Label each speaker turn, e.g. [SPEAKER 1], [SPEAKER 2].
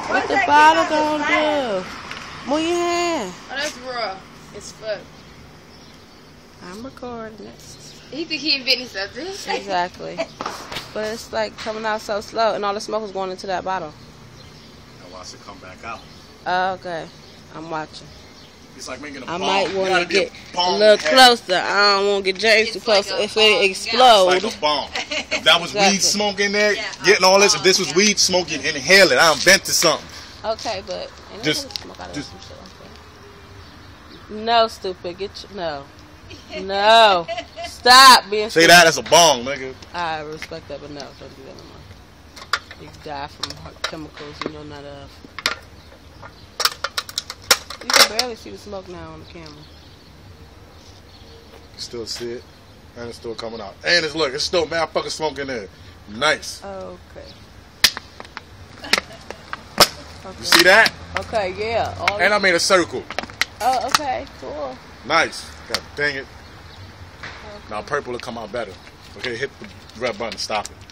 [SPEAKER 1] What the bottle gonna do? Move your hand.
[SPEAKER 2] Oh, that's raw. It's fuck.
[SPEAKER 1] I'm recording it.
[SPEAKER 2] He think he invented something.
[SPEAKER 1] Exactly. But it's like coming out so slow, and all the smoke is going into that bottle.
[SPEAKER 3] And watch it come back out.
[SPEAKER 1] Okay. I'm watching.
[SPEAKER 3] It's like making a
[SPEAKER 1] I
[SPEAKER 3] bomb.
[SPEAKER 1] might want to get a
[SPEAKER 3] bomb
[SPEAKER 1] little
[SPEAKER 3] head.
[SPEAKER 1] closer. I don't want to get James too close.
[SPEAKER 2] like a
[SPEAKER 1] If
[SPEAKER 2] bomb.
[SPEAKER 1] it explodes.
[SPEAKER 3] It's like a bomb. If that was
[SPEAKER 1] Exactly.
[SPEAKER 3] weed smoke in there, getting all this, if this was weed smoking, inhale it. I invented something.
[SPEAKER 1] Okay, but ain't
[SPEAKER 3] Just-
[SPEAKER 1] nobody smoke out of
[SPEAKER 3] just-
[SPEAKER 1] some shit like that. No, stupid. Get your, no. No. Stop being
[SPEAKER 3] Say
[SPEAKER 1] stupid.
[SPEAKER 3] that as a bong, nigga.
[SPEAKER 1] I respect that, but no, don't do that no more. You die from chemicals you know not of. You can barely see the smoke now on the camera.
[SPEAKER 3] You still see it, and it's still coming out. And it's look, it's still mad fucking smoke in there. Nice.
[SPEAKER 1] Okay.
[SPEAKER 3] You see that?
[SPEAKER 1] Okay, yeah. All
[SPEAKER 3] And I made a circle.
[SPEAKER 1] Oh, okay, cool.
[SPEAKER 3] Nice. God dang it. Now purple will come out better. Okay, hit the red button. Stop it.